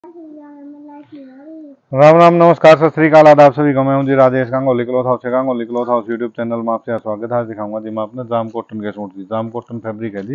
राम राम, नमस्कार, सत श्रीकाल, आदाब सभी को। मैं हूं जी राजेश गांगुली क्लॉथ हाउस से। Ganguly cloth house YouTube channel में आपसे स्वागत है। आज दिखाऊंगा जी मैं अपने जाम कॉटन के सूट जी। जाम कॉटन फैब्रिक है जी।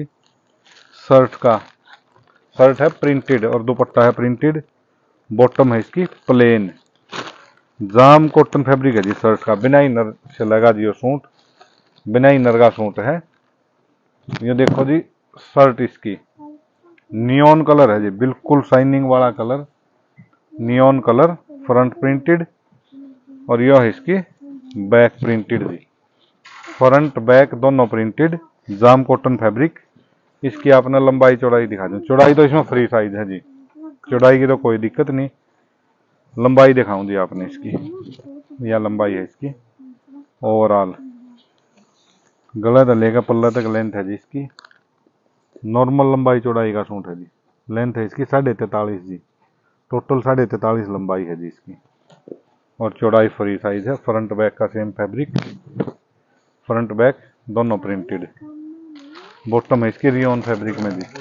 शर्ट है प्रिंटेड और दुपट्टा है प्रिंटेड। बॉटम है इसकी प्लेन। जाम कॉटन फैब्रिक है जी शर्ट का। बिना इनर से लगा जी सूट, बिना इनर का सूट है। ये देखो जी शर्ट इसकी नियॉन कलर है जी, बिल्कुल शाइनिंग वाला colour, neon colour. Front printed और यह है इसकी बैक प्रिंटेड जी। फ्रंट बैक दोनों प्रिंटेड। जाम कॉटन फैब्रिक। इसकी आपने लंबाई चौड़ाई दिखा दूं। चौड़ाई तो इसमें फ्री साइज है जी, चौड़ाई की तो कोई दिक्कत नहीं। लंबाई दिखाऊं जी आपने इसकी। यह लंबाई है इसकी ओवरऑल। गला से लेकर पल्ला तक लेंथ है जी इसकी। नॉर्मल लंबाई चौड़ाई का सूट है जी। लेंथ है इसकी 43.5 जी। टोटल 43.5 लंबाई है जी इसकी और चौड़ाई फ्री साइज है। फ्रंट बैक का सेम फैब्रिक, फ्रंट बैक दोनों प्रिंटेड। बॉटम है इसकी रियोन फैब्रिक में जी।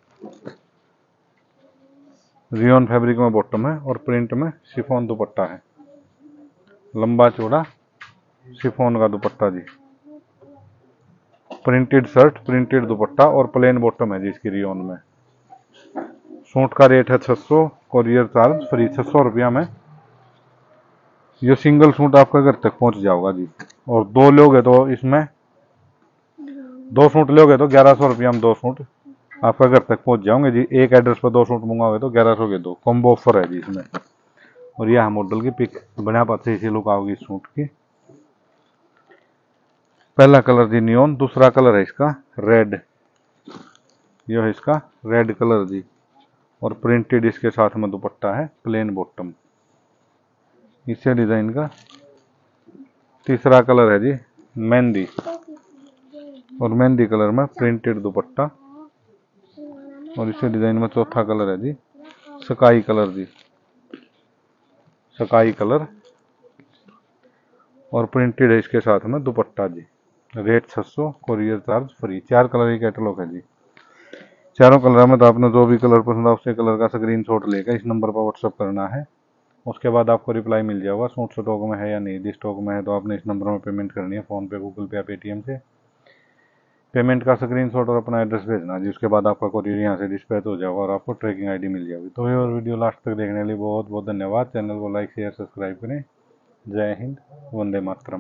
रियोन फैब्रिक में बॉटम है और प्रिंट में शिफॉन दुपट्टा है। लंबा चौड़ा शिफॉन का दुपट्टा जी। प्रिंटेड शर्ट, प्रिंटेड दुपट्टा और प्लेन बॉटम है जी इसकी रियोन में। सूट का रेट है 600, कोरियर चार्ज फ्री 600 रुपया में। ये सिंगल सूट आपका घर तक पहुंच जाओगा जी। और दो लोगे तो इसमें, दो सूट लोगे तो 1100 रुपया में दो सूट आपका घर तक पहुंच जाओगे जी। एक एड्रेस पर दो सूट मंगाओगे तो 1100 के दो। कॉम्बो ऑफर है जी इसमें। और यह मॉडल की पिक बना पाते इसी लुक आओगी सूट की। पहला कलर जी नियॉन, दूसरा कलर है इसका रेड। यह है इसका रेड कलर जी और प्रिंटेड इसके साथ में दुपट्टा है, प्लेन बॉटम। इसे डिजाइन का तीसरा कलर है जी मेहंदी और मेहंदी कलर में प्रिंटेड दुपट्टा। और इसे डिजाइन में चौथा कलर है जी स्काई कलर जी, स्काई कलर और प्रिंटेड है इसके साथ में दुपट्टा जी। Rate 600, courier charge free. 4 colour की कैटलॉग है जी। चारों कलर में तो आपने जो भी कलर पसंद है उसे कलर का स्क्रीनशॉट लेकर इस नंबर पर व्हाट्सअप करना है। उसके बाद आपको रिप्लाई मिल जाएगा सूट स्टॉक में है या नहीं। यदि स्टॉक में है तो आपने इस नंबर में पेमेंट करनी है, फोन पे, गूगल पे या पेटीएम से। पेमेंट का स्क्रीनशॉट और अपना एड्रेस भेजना जी। उसके बाद आपका कोरियर यहाँ से डिस्पैच हो जाएगा और आपको ट्रैकिंग आईडी मिल जाएगी। तो ये और वीडियो लास्ट तक देखने के लिए बहुत बहुत धन्यवाद। चैनल को लाइक शेयर सब्सक्राइब करें। जय हिंद, वंदे मातरम।